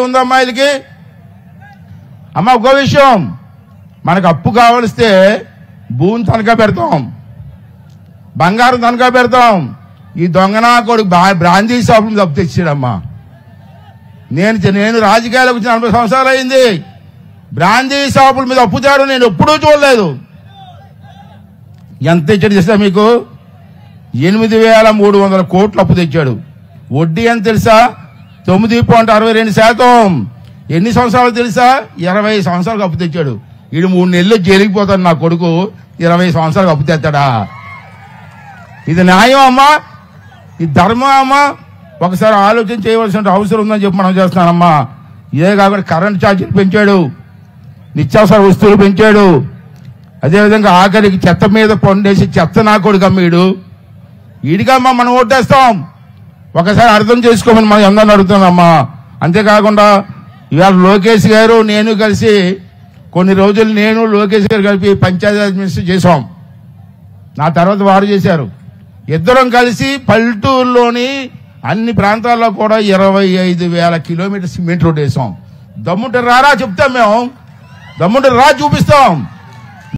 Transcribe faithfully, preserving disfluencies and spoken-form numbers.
ఉందమ్మా వీళ్ళకి? అమ్మ ఒక విషయం, మనకు అప్పు కావలిస్తే భూమిని తనఖా పెడతాం, బంగారం తనఖా పెడతాం. ఈ దొంగనా కొడుకు బ్రాందీ షాపులు తప్పు తెచ్చాడమ్మా. నేను నేను రాజకీయాలకు వచ్చిన నలభై సంవత్సరాలు అయింది. బ్రాందీ షాపుల మీద అప్పు తేడు నేను ఎప్పుడూ చూడలేదు. ఎంత తెచ్చాడు తెలుసా మీకు? ఎనిమిది వేల మూడు వందల కోట్లు అప్పు తెచ్చాడు. వడ్డీ ఎంత తెలుసా? తొమ్మిది పాయింట్ అరవై రెండు శాతం. ఎన్ని సంవత్సరాలు తెలుసా? ఇరవై సంవత్సరాలకు అప్పు తెచ్చాడు. వీడు మూడు నెలలు జైలుకి పోతాడు నా కొడుకు. ఇరవై సంవత్సరాలకు అప్పు తెస్తాడా? ఇది న్యాయం అమ్మా? ఇది ధర్మం అమ్మా? ఒకసారి ఆలోచన చేయవలసిన అవసరం ఉందని చెప్పి మనం చేస్తున్నానమ్మా. ఇదే కాకుండా కరెంట్ ఛార్జీలు పెంచాడు, నిత్యావసర వస్తువులు పెంచాడు, అదేవిధంగా ఆఖరికి చెత్త మీద పండేసి చెత్త నా కొడుకు అమ్మీడు. వీడికమ్మా మనం ఓటేస్తాం. ఒకసారి అర్థం చేసుకోమని మనం అందరిని అడుగుతున్నామ్మా. అంతేకాకుండా ఇవాళ లోకేష్ గారు నేను కలిసి కొన్ని రోజులు నేను లోకేష్ గారు కలిపి పంచాయతీరాజ్ మినిస్టర్ చేశాం. నా తర్వాత వారు చేశారు. ఇద్దరం కలిసి పల్లెటూరులోని అన్ని ప్రాంతాల్లో కూడా ఇరవై ఐదు వేల కిలోమీటర్ సిమెంట్ రోడ్ వేసాం. దమ్ముంటే రారా చెప్తాం, మేము దమ్ముంటే రా చూపిస్తాం.